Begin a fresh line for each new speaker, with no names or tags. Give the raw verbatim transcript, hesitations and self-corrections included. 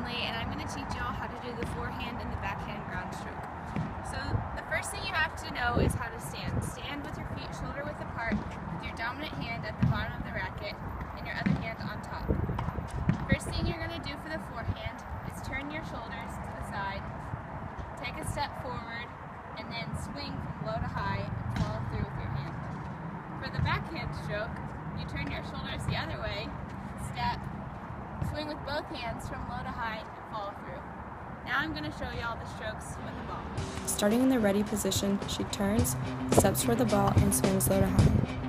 Emily, and I'm going to teach y'all how to do the forehand and the backhand ground stroke. So the first thing you have to know is how to stand. Stand with your feet shoulder width apart, with your dominant hand at the bottom of the racket and your other hand on top. First thing you're going to do for the forehand is turn your shoulders to the side, take a step forward, and then swing from low to high and follow through with your hand. For the backhand stroke, you turn your shoulders the other way, step, swing with both hands from low to high, and follow through. Now I'm going to show y'all the strokes with the ball.
Starting in the ready position, she turns, steps for the ball, and swings low to high.